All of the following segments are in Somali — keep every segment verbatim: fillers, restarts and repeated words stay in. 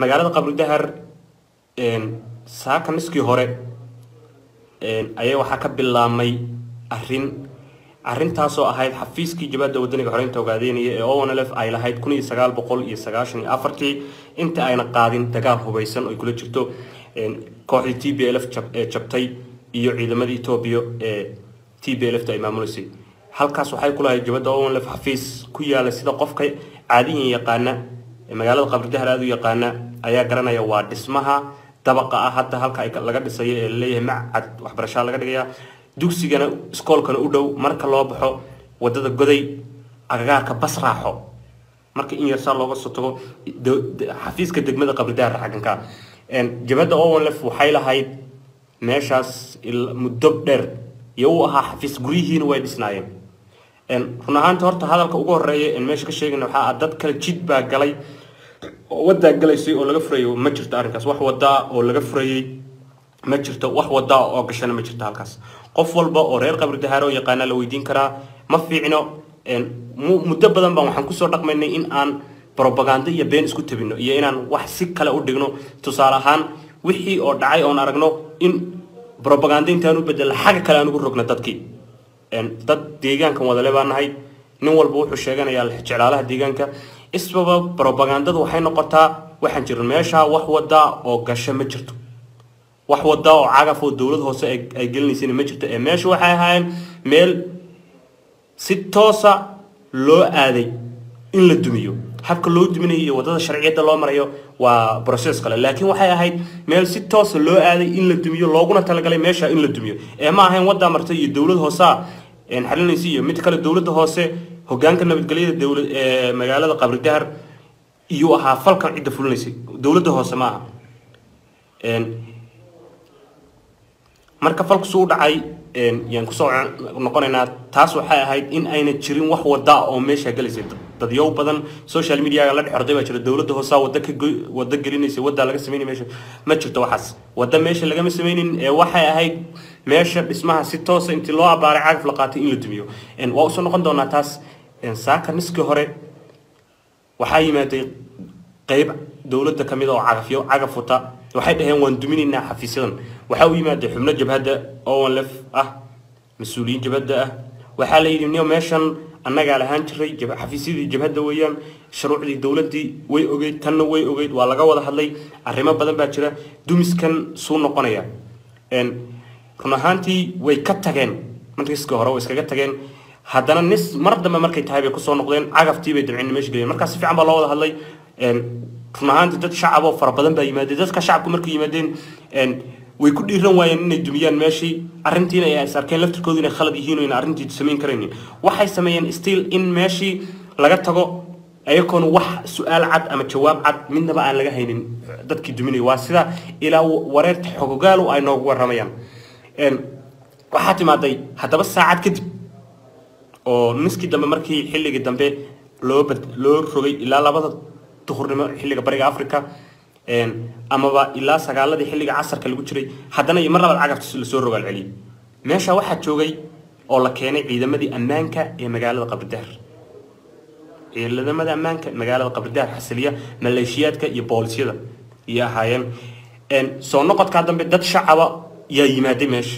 magaalada qabri dahar een saaka niskii hore een ayaa waxa ka bilaamay arrin arrintaas oo ahayd xafiiskii jabada wadaniga xoreynta ogaadeynaya ee O N L F ay lahayd kun iyo sagaal boqol iyo sagaashan iyo afar inta ayna qaadin dagaal hubeysan oo kula jirto een kooxdii T B L F jabtay iyo ciidamadii Itoobiya ee T B L F ay maamulisay halkaas waxay ku lahayd jabada O N L F xafiis ku yaala sida qofka caadiyan yaqaana magaalada qabri dahar aad u yaqaana ayaa garanaya waa dhismaha dabaqa ah hadda halka ay laga dhisay ee leeyahay macad waxbarasho laga dhigaya dugsigana iskoolkana u dhow marka loo baxo wadada goday agagaarka basraaxo marka in yarsa looga soo tago xafiiska degmada qabri dahar xaganka een jabada O N L F waxay lahayd meeshaas muddo dheer iyo u ahaa xafiis gurihiina way dhisnaayeen een run ahaantii horta hadalka ugu horeeya in meesha ka sheegayna waxa dad kala jid baa galay wada galaysay oo laga furayo ma jirto arrinkaas wax wada oo laga furayay ma jirto wax wada oo gashana ma jirto halkaas qof walba oo reer qabri dahar oo yaqaan la weydiin karaa ma fiicino een muddo badan baan waxaan ku soo dhaqmaynay in aan propaganda iyo been isku tabino iyo inaan wax si kale u dhigno tusaale ahaan wixii oo dhacay oo aragno in propaganda intaan u bedel xaga kale aan ugu rogno dadkii een dad deegaanka wada leebanahay nin walba wuxuu sheeganayaa jeclaalaha deegaanka isbaba propagandadu waxay noqotaa waxaan jirin meesha wax wada oo gasho ma jirto wax wada oo cagaf oo dawlad hoose ay gelinayeen ma jirto ee meesha waxay ahaayeen meel si toosa loo aaday in la dumiyo habka loo duminayo wadada sharciyada loo marayo waa process kale laakiin waxay ahayd meel si toos loo aaday in la dumiyo looguna talagalay meesha in la dumiyo ee ma ahayn wada martay iyo dawlad hoose een xalinaysi iyo mid kale dawladda hoose hogaanka nabadgelyada dawlad ee magaalada qabri dahar iyo aha falka cid fulinaysi dawladda hoose ma aha een marka falku soo dhacay een yaan ku soo noqonaynaa taas waxay ahayd in ayna jirin wax wada oo meesha galisay dad yow badan social media la dhexorday baa jira dawladda hoose wada ka wada gelinaysa wada laga sameeyay meesha ma jirto waxaas wada meesha laga ma sameeynin ee waxay ahayd meesha dhismaha si toos ah intii loo abaaray cagaf la qaatay in la dumiyo een waa soo noqon doonaa taas een saaka niskii hore waxay yimaadeen qayb dawladda kamid oo cagafyo cagafuta waxay dhaheen waan duminaynaa xafiisyadan waxa uu yimaado xubno jabhada O N L F ah mas'uuliyiin jabhada ah waxa la yidhi inuu meeshan annaga lahaan jiray xafiisyadii jabhada weeyaan shuruucdii dawladii way ogeyd tanna way ogeyd waa laga wada hadlay arrimo badan baa jira dumiskan soo noqonaya een run ahaantii way ka tageen markiiska hore way iskaga tageen haddana nis mar dambe markay tahay bay ku soo noqdeen cagaftii bay dabcin meesha galeen markaas si fiican baa loo wada hadlay een run ahaantii dad shacab oo fara badan baa yimaadeen dadka shacabku markay yimaadeen een way ku dhiiran waayeen inay dumiyaan meeshii arrintiina ay sarkeen laftirkooda inay khalad yihiin oo in arrintii sameyn kareen waxay sameeyeen still in meeshii laga tago ayakoon wax su'aal cad ama jawaab cad midnaba aan laga haynin dadkii duminay waa sida ilaa wareerta xogogaal ay noogu waramayaan een waxa timaaday haddaba saacad kadib oo niskii dambe markii xilligii dambe loo loo rogay ilaa labada duhurnimo xilliga bariga Afrika een amaba ilaa sagaaladii xilliga casarka lagu jiray haddana iyo mar labaad cagafta la soo rogaal celi meesha waxa joogay oo la keenay ciidamadii ammaanka ee magaalada qabri dahar ciidamada ammaanka magaalada qabri dahar xasiliya maleeshiyaadka iyo boolisyada iyo ahaayeen een soo noqodka dambe dad shacaba yaa yimaaday meesha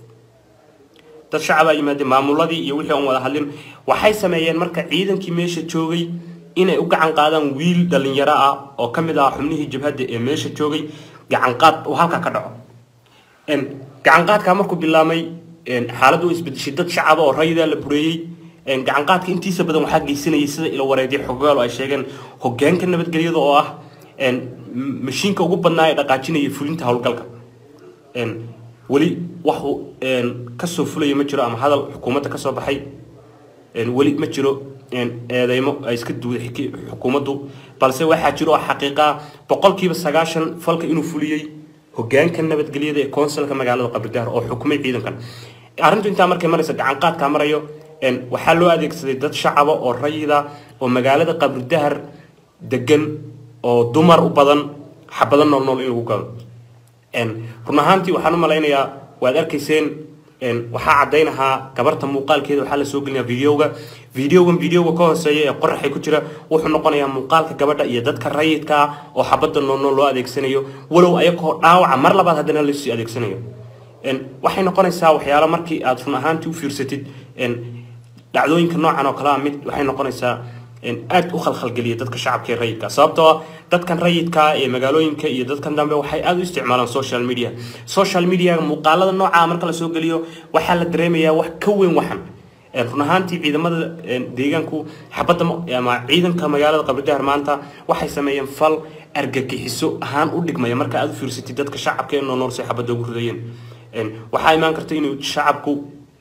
dad shacaba yimaaday maamuladii iyo wixii aan wada hadlin waxay sameeyeen marka ciidankii meesha joogay inay u gacan qaadaan wiil dhalinyaro ah oo kamid ah xubnihii jabhada ee meesha joogay gacan qaad oo halka ka dhaco een gacan qaadka markuu bilaamay een xaaladdu isbedeshay dad shacab oo rayida la bureeyay een gacan qaadka intiisa badan waxa geysanayay sida ila wareedii xogaal ay sheegeen hogaanka nabadgelyada oo ah een mashiinka ugu badnaa ee dhaqaajinaya fulinta hawlgalka een wali wax een ka soo fulay ma jiro ama hadal xukuumadda ka soo baxay een wali ma jiro een eedeymo ay iska duuday xukuumaddu balse waxa jiro xaqiiqa boqolkiiba sagaashan falka inuu fuliyay hogaanka nabadgelyada ee konsulka magaalada qabri dahar oo xukumay ciidankan arrintu inta markay maraysa gacan qaad ka marayo een waxa loo adeegsaday dad shacab oo rayida oo magaalada qabri dahar degan oo dumar u badan xabadan nool nool in lagu galo een run ahaantii waxaan u maleynayaa waad arkayseen waxaa cadaynaha gabarta muuqaalkeeda waxa la soo gelinayaa videoga videogan videoga ka hooseeya ee qorraxay ku jira wuxuu noqonayaa muuqaalka gabadha iyo dadka rayidka oo xabada nool loo adeegsanayo walow ayagoo dhaawaca mar labaad hadana la sii adeegsanayo en waxay noqonaysaa waxyaalo markii aad run ahaantii u fiirsatid en dhacdooyinka noocan oo kala mid waxay noqonaysaa in aad u khalkhal galiya dadka shacabka rayidka sababtoo dadkan rayidka ee magaalooyinka iyo dadkan dambe waxay aad u isticmaalaan social media social media muuqaalada nooca marka la soo galiyo waxa la dareemayaa wax ka weyn waxan run ahaantii ciidamada deegaanku xabada ama ciidanka magaalada Qabridahar maanta waxay sameeyeen fal argagixiso ahaan u dhigmaya marka aad u fiirsatid dadka shacabka ee nool si xabada ugu ridayeen waxa imaan karta inuu shacabku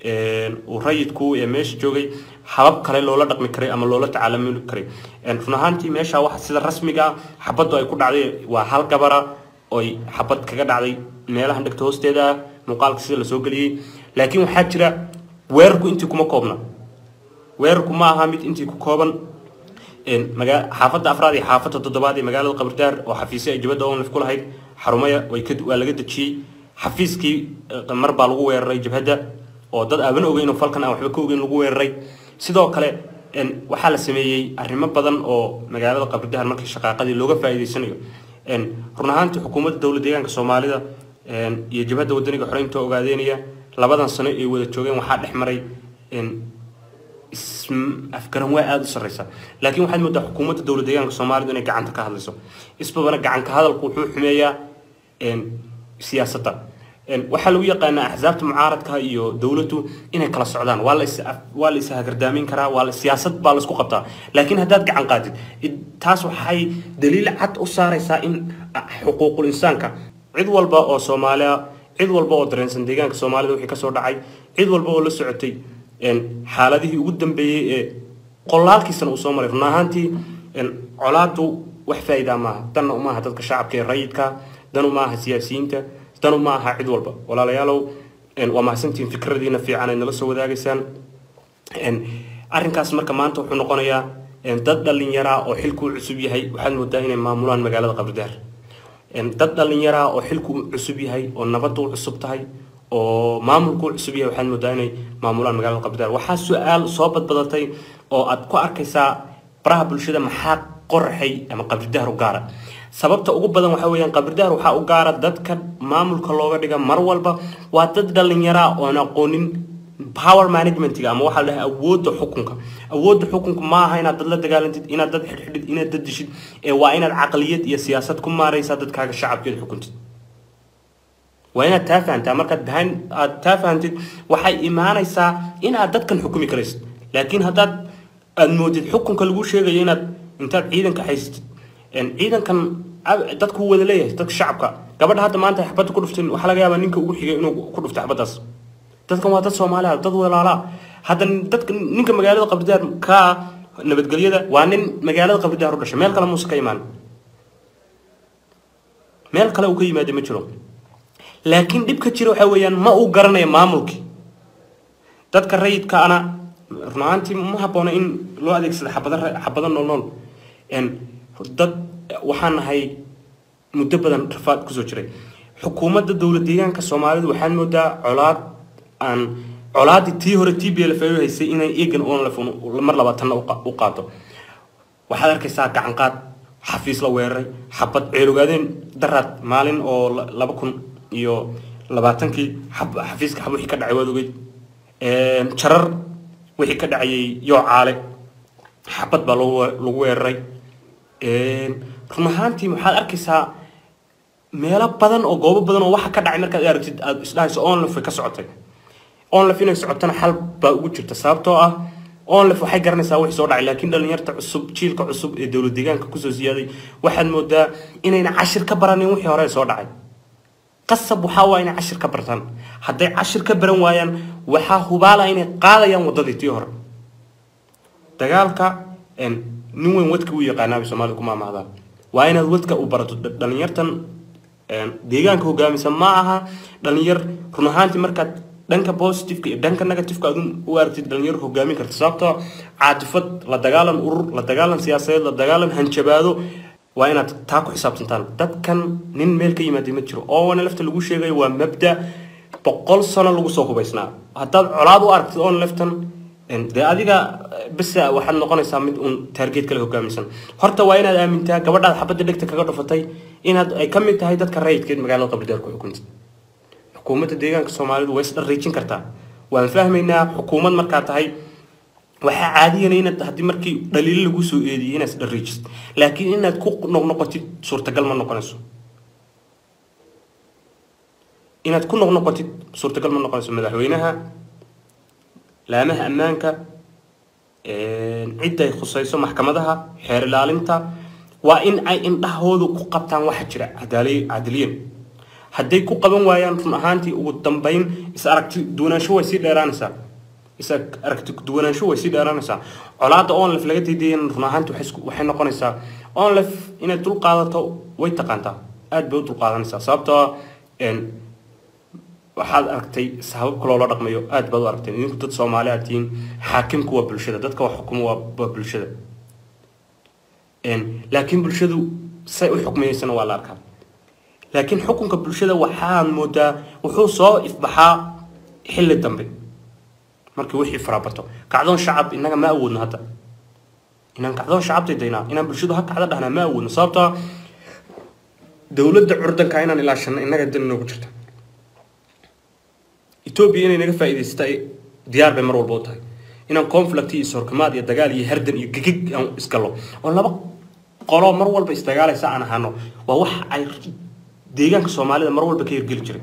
oo rayidku ee meesha joogay habab kale loola dhaqmi karay ama loola tacaalumi karay run ahaantii meesha waxa sida rasmiga xabadu ay ku dhacday waa hal gabara oo xabad kaga dhacday meelaha dhigta hoosteeda muuqaalka sida la soo galiyay laakiin waxa jira weerarku intii kuma koobna weerarku ma aha mid intii ku kooban in maga xaafada afraad iyo xaafada toddobaad ee magaalada Qabridahar oo xafiisay jabada oo laf ku lahayd xarumaya way ka waa laga dajiyay xafiiskii mar baa lagu weeraray jabhada oo dad aaban ogeyn oo falkan aan waxba ka ogeyn lagu weeraray sidoo kale in waxa la sameeyay arrimo badan oo magaalada Qabridahar markii shaqaaqadii looga faa'iideysanayo in run ahaantii xukuumadda dawladda deegaanka Soomaalida iyo jabhada wadaniga xoreynta ogaadeynaya labadan sano ee wada joogeen waxa dhexmaray in ism afkaran waa aad u sareysa laakiin waxaad moodaa xukuumadda dawladda deegaanka Soomaalida inay gacanta ka hadlayso isbabana gacan ka hadalku wuxuu xumeeyaa in siyaasadda waxa lagu yaqaanaa axsaabta mucaaradka iyo dawladdu inay kala socdaan waa la waa la isahagardaamin karaa waa la siyaasad baa la isku qabtaa laakiin haddaad gacan qaadid taas waxay daliil cad u saaraysaa in xuquuqul insaanka cid walba oo Soomaaliya cid walba oo dareensan deegaanka Soomaalida wixii ka soo dhacay cid walba oo la socotay in xaaladihii ugu dambeeyay ee qolaalkiisana uu soo maray run ahaantii in colaadu wax faa'iido ma aha tan uma aha dadka shacabka ee rayidka dan uma aha siyaasiyiinta tan uma aha cid walba walaalayaalow in waa mahadsantiin fikradiina fiican ay nala soo wadaagaysaan in arrinkaas marka maanta wuxuu noqonayaa in dad dhalinyaro oo xilku cusub yahay waxaan moodaa inay maamulaan magaalada Qabridahar in dad dhalinyaro oo xilku cusub yahay oo nabadu cusub tahay oo maamulku cusub yahay waxaan moodaa inay maamulaan magaalada Qabridahar waxa su'aal soo badbadatay oo aad ku arkaysaa baraha bulshada maxaa qorxay ama Qabridahar u gaara sababta ugu badan waxa weeyaan Qabridahar waxa u gaara dadka maamulka looga dhiga mar walba waa dad dhalinyaro oo aan aqoonin power management ama waxa la awoodda xukunka awoodda xukunka ma aha inaad dad la dagaalantid inaad dad xidhxidid inaad dad dishid ee waa inaad aqliyad iyo siyaasad ku maaraysa dadkaaga shacabkeeda xukuntid waa inaad taafahantaa markaad bahan aad taafahantid waxay imaanaysaa inaad dadkan xukumi karaysid laakiin haddaad aad moodid xukunka lagu sheegayo inaad intaad ciidanka haysatid in ciidankan dadku wada leeyahay dadka shacabka gabadha hadda maanta xabada ku dhufteen waxa laga yaabaa ninka ugu xigay inuu ku dhufto xabadaas dadkan waa dad Soomaaliya dad walaala hadda dadka ninka magaalada Qabridahar ka nabadgelyada waa nin magaalada Qabridahar u dhashay meel kale muus ka imaan meel kale uu ka yimaado ma jiro laakiin dibka jiro waxa weeyaan ma uu garanayo maamulki dadka rayidka ana runaantii ma haboona in loo adeegsado xabada xabada nool nool in dad waxaan nahay muddo badan rafaad ku soo jiray xukuumadda dawladda deegaanka Soomaalida waxaan moodaa colaad aan colaadii tii hore T B L F ay haysay inay eegan oo la mar labaatan u qaato waxaad arkaysaa gacan qaad xafiis la weeraray xabad ceelugaadeen daraad maalin oo laba kun iyo labaatankii xafiiska xab wixii ka dhacay waad ogeyd ee jarar wixii ka dhacay yoo caale xabad baa lagu weeraray ee run ahaantii waxaad arkaysaa meelo badan oo goobo badan oo waxa ka dhacay markaad aragtid aad isdhahayso online ka socotay online inay socotana xal baa ugu jirta sababtoo ah online waxay garanaysaa wixii soo dhacay laakiin dhalinyarta cusub jiilka cusub ee dawladda deegaanka ku soo siyaaday waxaad moodaa inayna cashir ka baranin wixii hore soo dhacay qasab waxa waa inay cashir ka bartaan hadday cashir ka baran waayaan waxa hubaala inay qaadayaan wadadii tii hore dagaalka in nin weyn wadka uu yaqaanaa Soomaalidu kuma maadaan waa inaad wadka u barato dhalinyartan deegaanka hogaamisa ma aha dhalinyar run ahaantii markaad dhanka positive iyo dhanka negative ka u aragtid dhalinyar hogaamin karta sababtoo caadifad la dagaalan urur la dagaalan siyaasadeed la dagaalan hanjabaado waa inaad taa ku xisaabtantaan dadkan nin meel ka yimaado ma jiro oo wana lafta lagu sheegay waa mabda boqol sano lagu soo hubaysnaa haddaad colaad u aragtid on leftan dee adiga bas waxaad noqonaysaa mid uun target kale hoggaamisan horta waa inaad aamintaa gabadhaad xabadda dhegta kaga dhufatay inaad ay ka mid tahay dadka rayidkeed magaalada Qabridahar ku xukunta xukuumadda deegaanka Soomaalidu way isdhariijin kartaa waan fahmaynaa xukuumad markaa tahay waxa caadiyan inaad haddii markii dhaliil lagu soo eediyay inaad isdhariijist laakiin inaad ku noqnoqotid suurtagal ma noqonayso inaad ku noqnoqotid suurtagal ma noqonayso madaxweynaha laamaha ammaanka ee cid ay khusayso maxkamadaha xeer ilaalinta waa in ay indhahoodu ku qabtaan waxa jira cadaalad cadaliyan hadday ku qaban waayaan run ahaantii ugu dambeyn is aragti duwanaansho way sii dheeraanaysaa is aragti duwanaansho way sii dheeraanaysaa colaada on lef laga diideen run ahaantii waxay waxay noqonaysaa on lef inay dul qaadato way taqaantaa aad bay u dul qaadanaysaa sababtoo een waxaad aragtay sabab kale oo la dhaqmayo aad baad u aragtay idinku dad Soomaali ah tiin xaakimku waa bulshada dadka wax xukumo waa bulshada een laakiin bulshadu say u xukmeeysan waa la arkaa laakiin xukunka bulshada waxaan moodaa wuxuu soo ifbaxaa xilli dambe markii wixii farabato kacdoon shacab inaga ma awoodno hadda inaan kacdoon shacab taydayna inaan bulshadu ha kacdo dhahna ma awoodno sababtoo dawladda curdanka inaan ilaashano inaga dan noogu jirta Ethiopia inay naga faa'iideystay diyaar bay mar walba u tahay inaan conflict iyo sorkamaad iyo dagaal iyo hardan iyo gigig aan iskalo oo laba qolo mar walba istagaalaysa aan ahano waa wax ay deegaanka Soomaalida mar walba ka hirgeli jiray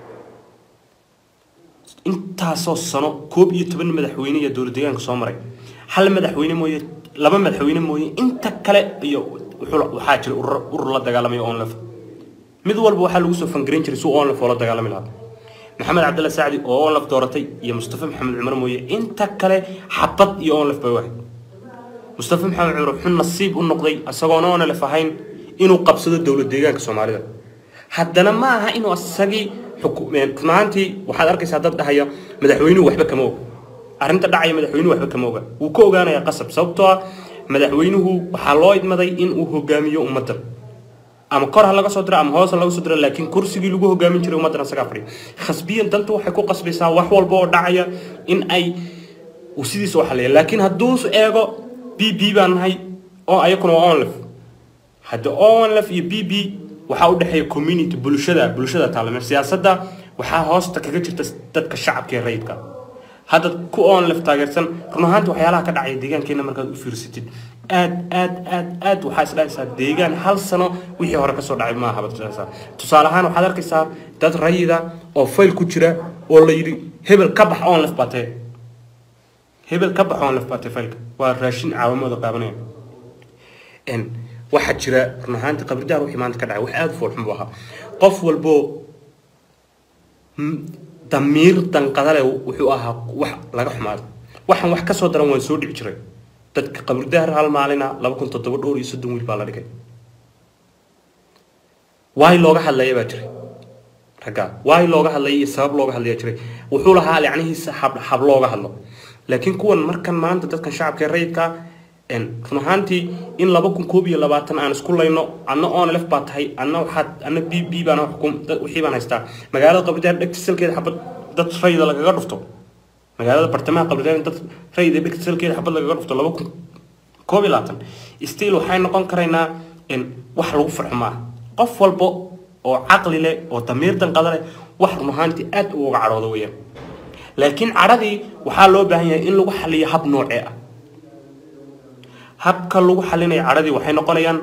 intaasoo sano koob iyo toban madaxweyne iyo dowlad deegaanka soo maray hal madaxweyne mooyee laba madaxweyne mooyee inta kale iyo waxa jira urur la dagaalamay on lef mid walba waxa lagu soo fangareyn jiray soo on lef la dagaalamay lahaa محمد عبد الله سعدي oo on lef dooratay iyo Mustafa Maxamed Umar mooyee inta kale xabad iyo on lef bay wahay Mustafa Maxamed Umar wuxuu nasiib u noqday asagoo on lef ahayn inuu qabsado dowlad deegaanka Soomaalida haddana ma aha inuu asagii xukuumeen maantii waxaad arkaysaa dad dhahaya madaxweynuhu waxba kama og arinta dhacay madaxweynuhu waxba kama og uu ka ogaanaya qasab sababtoo madaxweynuhu waxa loo idmaday in uu hogaamiyo ummadda ama kor ha laga soo diro ama hoos laga soo diro laakiin kursigii lagu hogaamin jiray ummadana saga fadhi khasbiyan dantu waxay ku qasbaysaa wax walba oo dhacaya in ay u sidiisa wax leeyahay laakiin hadduu eego B B baan nahay oo ayakuna on lef hadda on lef iyo B B waxa u dhaxay community bulshada bulshada taalme siyaasadda waxa hoosta kaga jirta dadka shacabka ee rayidka hadda ku on lef taageersan run ahaantii waxyaalaha ka dhacay deegaankeena markaad u fiirsatid aad aad aad aad waxa isdhaaysaa deegaan hal sano wixii hore ka soo dhacay ma aha badalasa tusaale ahaan waxaad arkaysaa dad rayida oo fayl ku jira oo la yiri hebel ka bax on lef batay hebel ka bax on lef batay faylka waa raashin caawimada qaabanaya en waxa jira run ahaantii Qabridahar wixii maanta ka dhacay wax aad fool xun waxa qof walbo damiir danqadale wuxuu ahaa wax laga xumaado waxan wax ka soo daran waan soo dhici jiray dadka Qabridahar hal maalina laba kun iyo toddoba dhowr iyo soddon wiil baa la dhigay waay looga hadlayay baa jiray raga waay looga hadlayay sabab looga hadlayay jiray wuxuu lahaa yacnihiisa hab hab looga hadlo laakiin kuwan markan maanta dadka shacabka rayidka en run ahaantii in laba kun iyo labaatan aan isku layno anna on lef baa tahay anna waxaad anna B B baan xukum wixii baan haystaa magaalada Qabridahar dhagtisalkeeda xabad dad rayida lagaga dhufto magaalada bartamaha Qabridahar dad rayida dhagtisalkeeda xabad lagaga dhufto laba kun iyo labaatan still waxay noqon karaynaa in wax lagu farxo ma qof walba oo aqli leh oo damiir danqada leh wax run ahaantii aad uga caroodo weeyaan laakiin caradii waxa loo baahan yahay in lagu xaliyo hab noocee ah habka lagu xalinay caradii waxay noqonayaan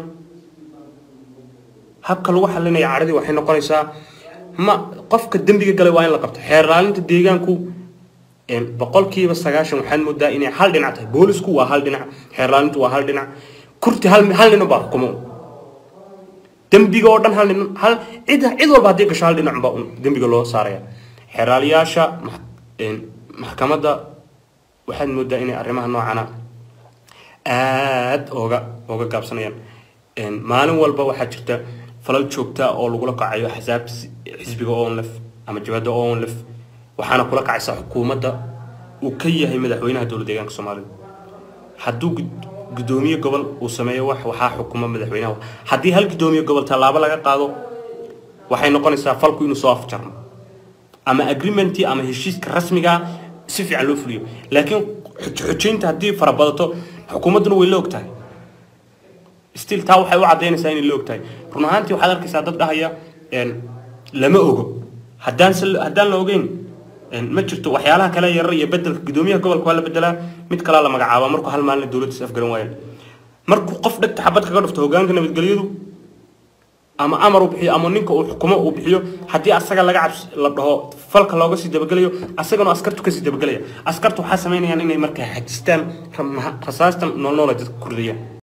habka lagu xalinay caradii waxay noqonaysaa ma qofka dambiga galay waa in la qabto xeer ilaalinta deegaanku een boqolkiiba sagaashan waxaan moodaa inay hal dhinac tahay boolisku waa hal dhinac xeer ilaalintu waa hal dhinac kurti hal hal nin baa xukumo dambiga oo dhan hal nin hal cid cid walba hadii gasho hal dhinac baa dambiga loo saaraya xeer ilaaliyaasha een maxkamadda waxaan moodaa inay arrimaha noocana aad ooga ooga gaabsanayaan een maalin walba waxa jirta falal joogta oo lagu la qacayo xisaab xisbiga on lef ama jabada on lef waxaana kula kacaysa xukuumadda uu ka yahay madaxweynaha dowladda deegaanka Soomaaliya hadduu gudoomiye gobol uu sameeyo wax waxa xukuma madaxweynaha haddii hal gudoomiye gobol talaabo laga qaado waxay noqonaysaa falku inuu soo afjarno ama agreementii ama heshiiska rasmiga si fiican loo fuliyo laakiin xujinta hadii farabadato xukuumaduna way la ogtahay still taa waxay u cadeynaysaa in la ogtahay run ahaantii waxa arkaysaa dad dhahaya een lama ogo hadaan hadaan la ogeyn een ma jirto waxyaalaha kale yar iyo bedelka gudoomiyaha gobolka waa la bedelaa mid kale la magacaabo markuu hal maalin dawladda is afgaran waayeen markuu qof dhagta xabad kaga dhufto hoggaanka nabadgelyadu ama amar uu bixiyo ama ninka uu xukumo uu bixiyo hadii asaga laga cabs la dhaho falka looga sii dabagalayo asagana askartu ka sii dabagalaya askartu waxa sameynayaan inay markaa xajistaan rasaastan nool nool dadka kordhiyaan